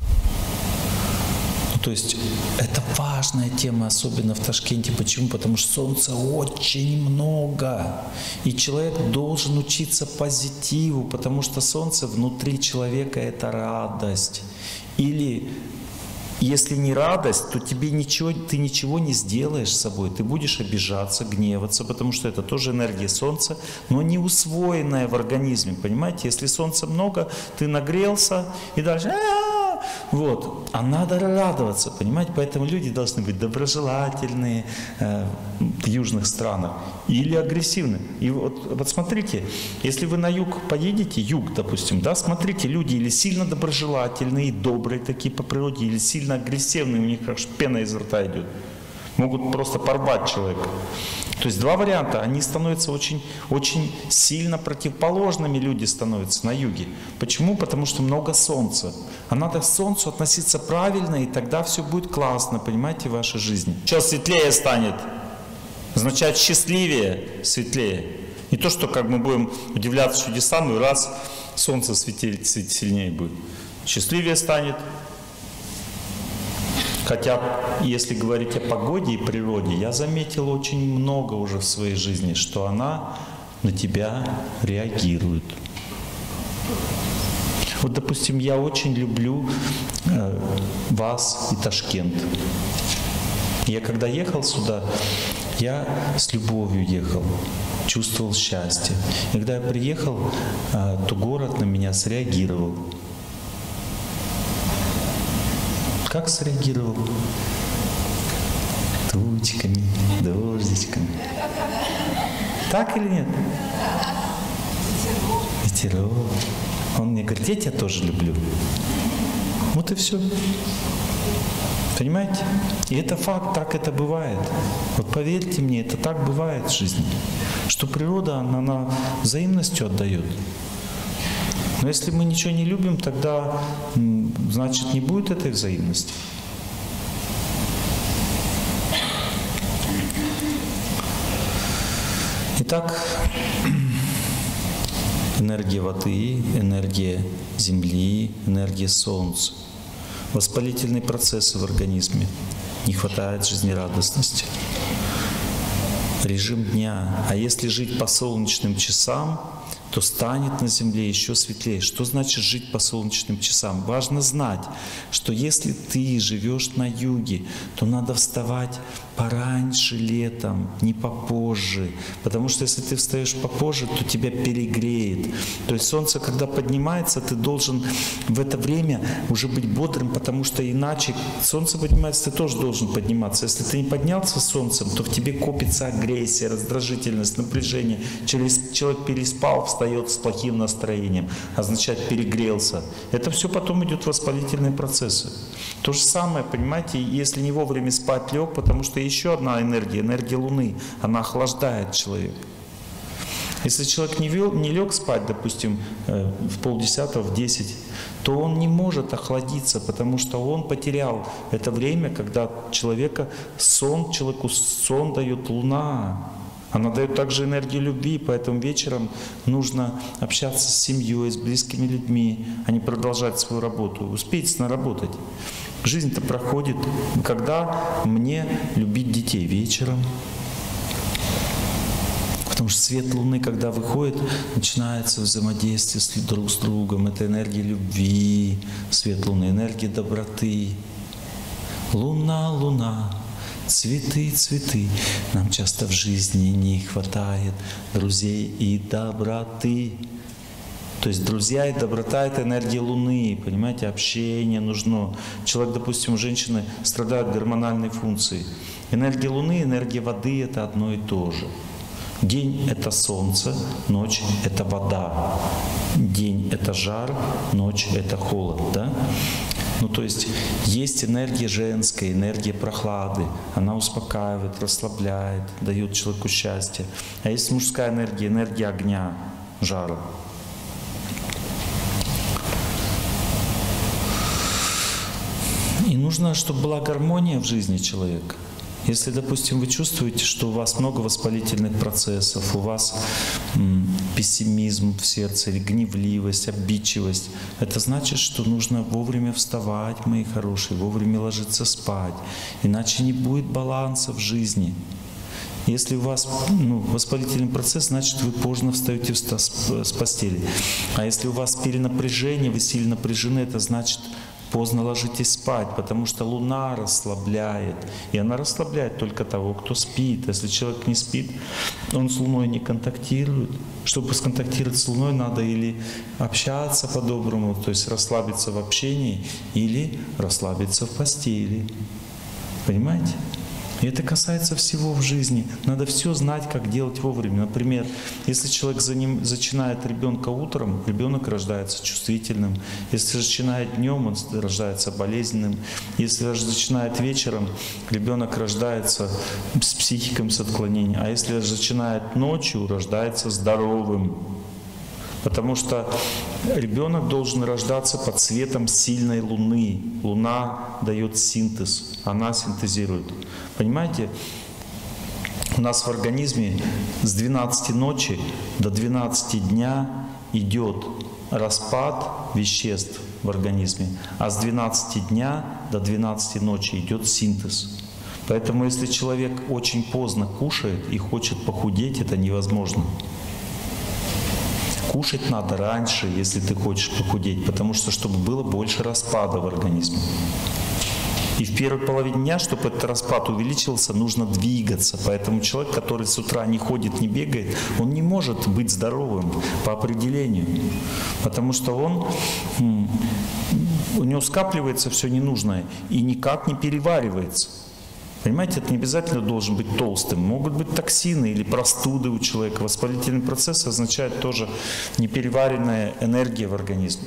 То есть это важная тема, особенно в Ташкенте. Почему? Потому что Солнца очень много. И человек должен учиться позитиву, потому что Солнце внутри человека – это радость. Или если не радость, то ты ничего не сделаешь с собой. Ты будешь обижаться, гневаться, потому что это тоже энергия Солнца, но не усвоенная в организме. Понимаете? Если Солнца много, ты нагрелся и дальше… Вот. А надо радоваться, понимаете? Поэтому люди должны быть доброжелательные в южных странах или агрессивные. И вот смотрите, если вы на юг поедете, юг, допустим, да, смотрите, люди или сильно доброжелательные, добрые такие по природе, или сильно агрессивные, у них аж пена из рта идет. Могут просто порвать человека. То есть два варианта. Они становятся очень, очень сильно противоположными, люди становятся на юге. Почему? Потому что много солнца. А надо к солнцу относиться правильно, и тогда все будет классно, понимаете, в вашей жизни. Что светлее станет? Означает счастливее, светлее. Не то, что как мы будем удивляться чудесам, и раз солнце светить сильнее будет. Счастливее станет. Хотя, если говорить о погоде и природе, я заметил очень много уже в своей жизни, что она на тебя реагирует. Вот, допустим, я очень люблю вас и Ташкент. Я когда ехал сюда, я с любовью ехал, чувствовал счастье. И когда я приехал, то город на меня среагировал. Как среагировал? Тучками, дождичками. Так или нет? Ветерок. Он мне говорит, я тебя тоже люблю. Вот и все. Понимаете? И это факт, так это бывает. Вот поверьте мне, это так бывает в жизни. Что природа, она взаимностью отдает. Но если мы ничего не любим, тогда, значит, не будет этой взаимности. Итак, энергия воды, энергия земли, энергия солнца. Воспалительные процессы в организме. Не хватает жизнерадостности. Режим дня. А если жить по солнечным часам, то станет на Земле еще светлее. Что значит жить по солнечным часам? Важно знать, что если ты живешь на юге, то надо вставать пораньше летом, не попозже. Потому что если ты встаешь попозже, то тебя перегреет. То есть солнце, когда поднимается, ты должен в это время уже быть бодрым, потому что иначе солнце поднимается, ты тоже должен подниматься. Если ты не поднялся с солнцем, то в тебе копится агрессия, раздражительность, напряжение. Человек переспал, встает с плохим настроением, означает перегрелся. Это все потом идет в воспалительные процессы. То же самое, понимаете, если не вовремя спать лег, потому что еще одна энергия, энергия Луны, она охлаждает человека. Если человек не лег спать, допустим, в 9:30, в 10, то он не может охладиться, потому что он потерял это время, когда человеку сон дает Луна. Она дает также энергию любви, поэтому вечером нужно общаться с семьей, с близкими людьми, а не продолжать свою работу. Успейте наработать. Жизнь-то проходит. Когда мне любить детей? Вечером. Потому что свет Луны, когда выходит, начинается взаимодействие друг с другом. Это энергия любви, свет Луны, энергия доброты. Луна, Луна. Цветы, цветы, нам часто в жизни не хватает друзей и доброты. То есть друзья и доброта — это энергия Луны, понимаете, общение нужно. Человек, допустим, у женщины страдают гормональной функцией. Энергия Луны, энергия воды — это одно и то же. День — это солнце, ночь — это вода. День — это жар, ночь — это холод, да? Ну, то есть есть энергия женская, энергия прохлады. Она успокаивает, расслабляет, дает человеку счастье. А есть мужская энергия, энергия огня, жара. И нужно, чтобы была гармония в жизни человека. Если, допустим, вы чувствуете, что у вас много воспалительных процессов, у вас пессимизм в сердце или гневливость, обидчивость, это значит, что нужно вовремя вставать, мои хорошие, вовремя ложиться спать, иначе не будет баланса в жизни. Если у вас воспалительный процесс, значит, вы поздно встаете с постели. А если у вас перенапряжение, вы сильно напряжены, это значит, поздно ложитесь спать, потому что Луна расслабляет. И она расслабляет только того, кто спит. Если человек не спит, он с Луной не контактирует. Чтобы сконтактировать с Луной, надо или общаться по-доброму, то есть расслабиться в общении, или расслабиться в постели. Понимаете? И это касается всего в жизни. Надо все знать, как делать вовремя. Например, если человек зачинает ребенка утром, ребенок рождается чувствительным. Если зачинает днем, он рождается болезненным. Если зачинает вечером, ребенок рождается с психикой, с отклонением. А если зачинает ночью, рождается здоровым. Потому что ребенок должен рождаться под светом сильной Луны. Луна дает синтез, она синтезирует. Понимаете, у нас в организме с 12 ночи до 12 дня идет распад веществ в организме, а с 12 дня до 12 ночи идет синтез. Поэтому если человек очень поздно кушает и хочет похудеть, это невозможно. Кушать надо раньше, если ты хочешь похудеть, потому что, чтобы было больше распада в организме. И в первой половине дня, чтобы этот распад увеличился, нужно двигаться. Поэтому человек, который с утра не ходит, не бегает, он не может быть здоровым по определению. Потому что у него скапливается все ненужное и никак не переваривается. Понимаете, это не обязательно должен быть толстым. Могут быть токсины или простуды у человека. Воспалительный процесс означает тоже непереваренная энергия в организме.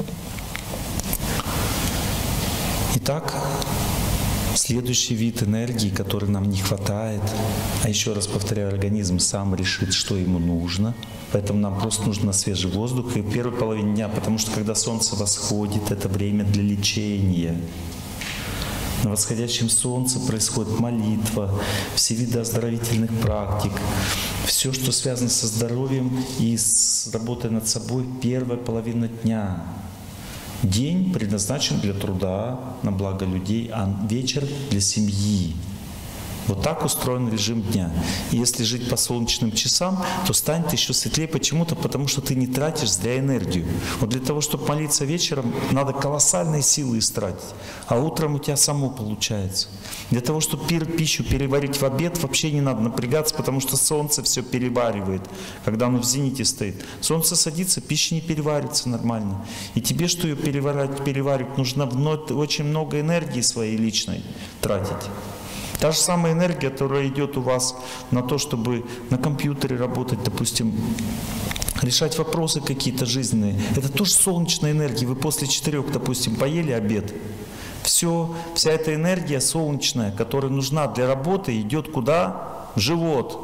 Итак, следующий вид энергии, который нам не хватает, а еще раз повторяю, организм сам решит, что ему нужно, поэтому нам просто нужен свежий воздух и в первой половине дня, потому что когда солнце восходит, это время для лечения. На восходящем солнце происходит молитва, все виды оздоровительных практик, все, что связано со здоровьем и с работой над собой, первая половина дня. День предназначен для труда, на благо людей, а вечер для семьи. Вот так устроен режим дня. И если жить по солнечным часам, то станет еще светлее почему-то, потому что ты не тратишь зря энергию. Вот для того, чтобы молиться вечером, надо колоссальные силы истратить, а утром у тебя само получается. Для того, чтобы пищу переварить в обед, вообще не надо напрягаться, потому что солнце все переваривает, когда оно в зените стоит. Солнце садится, пища не переварится нормально. И тебе, что ее переваривать, нужно очень много энергии своей личной тратить. Та же самая энергия, которая идет у вас на то, чтобы на компьютере работать, допустим, решать вопросы какие-то жизненные, это тоже солнечная энергия. Вы после 4, допустим, поели обед. Вся эта энергия солнечная, которая нужна для работы, идет куда? В живот.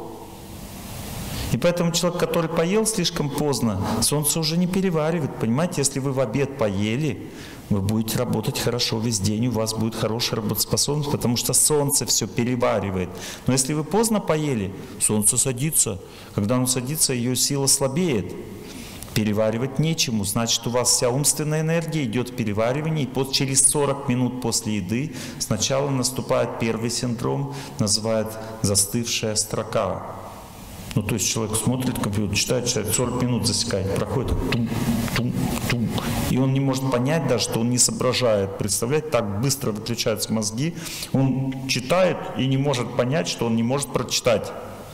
И поэтому человек, который поел слишком поздно, солнце уже не переваривает. Понимаете, если вы в обед поели, вы будете работать хорошо весь день, у вас будет хорошая работоспособность, потому что солнце все переваривает. Но если вы поздно поели, солнце садится. Когда оно садится, ее сила слабеет. Переваривать нечему. Значит, у вас вся умственная энергия идет в переваривание, и через 40 минут после еды сначала наступает первый синдром, называют застывшая строка. Ну, то есть человек смотрит компьютер, читает, 40 минут засекает, проходит, тум-тум-тум. И он не может понять даже, что он не соображает. Представляете, так быстро выключаются мозги. Он читает и не может понять, что он не может прочитать.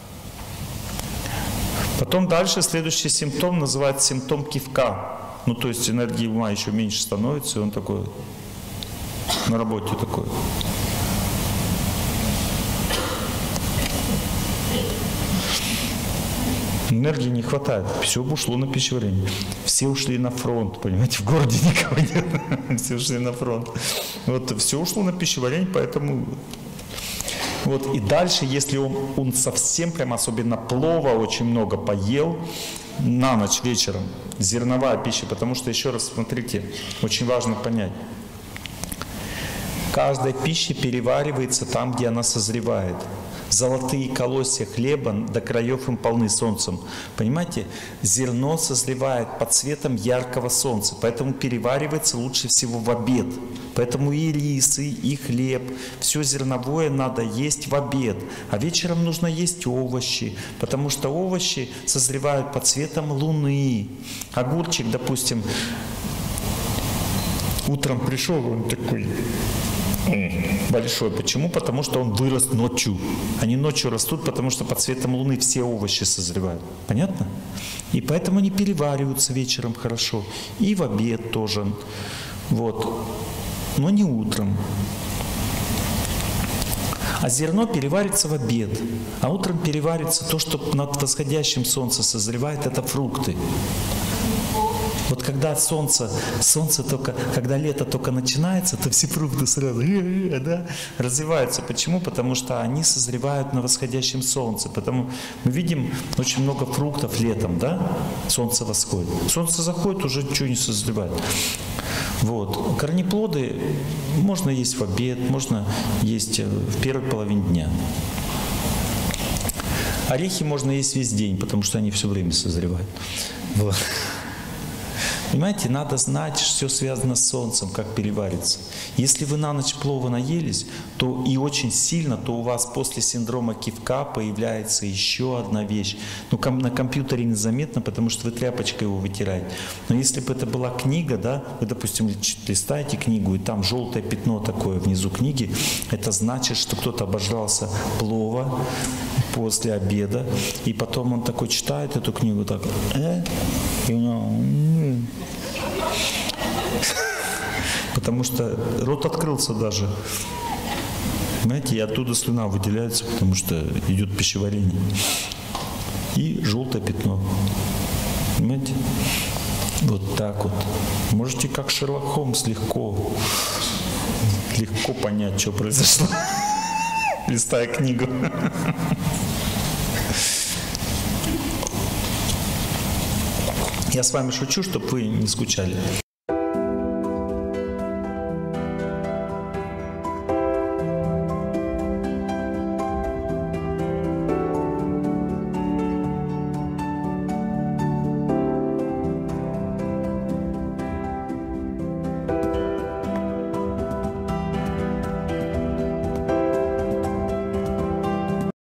Потом дальше следующий симптом называется симптом кивка. Ну, то есть энергии ума еще меньше становится, и он такой, на работе такой. Энергии не хватает, все ушло на пищеварение. Все ушли на фронт, понимаете, в городе никого нет, все ушли на фронт. Вот все ушло на пищеварение, поэтому... Вот, и дальше, если он совсем прям особенно плова очень много поел на ночь вечером, зерновая пища, потому что, еще раз смотрите, очень важно понять, каждая пища переваривается там, где она созревает. Золотые колосья хлеба до краев им полны солнцем. Понимаете, зерно созревает под светом яркого солнца, поэтому переваривается лучше всего в обед. Поэтому и рис, и хлеб, все зерновое надо есть в обед. А вечером нужно есть овощи, потому что овощи созревают под светом луны. Огурчик, допустим, утром пришел, он такой... большой. Почему? Потому что он вырос ночью. Они ночью растут, потому что под светом луны все овощи созревают. Понятно? И поэтому они перевариваются вечером хорошо. И в обед тоже. Вот. Но не утром. А зерно переварится в обед. А утром переварится то, что над восходящим солнцем созревает, это фрукты. Вот когда солнце только, когда лето только начинается, то все фрукты сразу да, развиваются. Почему? Потому что они созревают на восходящем солнце. Потому мы видим очень много фруктов летом, да? Солнце восходит. Солнце заходит, уже ничего не созревает. Вот. Корнеплоды можно есть в обед, можно есть в первой половине дня. Орехи можно есть весь день, потому что они все время созревают. Вот. Понимаете, надо знать, что все связано с солнцем, как переварится. Если вы на ночь плохо наелись, то и очень сильно, то у вас после синдрома кивка появляется еще одна вещь. Ну, на компьютере незаметно, потому что вы тряпочкой его вытираете. Но если бы это была книга, да, вы, допустим, листаете книгу, и там желтое пятно такое внизу книги, это значит, что кто-то обожрался плова после обеда, и потом он такой читает эту книгу, так, и у него... Потому что рот открылся даже. Понимаете, и оттуда слюна выделяется, потому что идет пищеварение. И желтое пятно. Понимаете? Вот так вот. Можете как Шерлок Холмс легко понять, что произошло, листая книгу. Я с вами шучу, чтобы вы не скучали.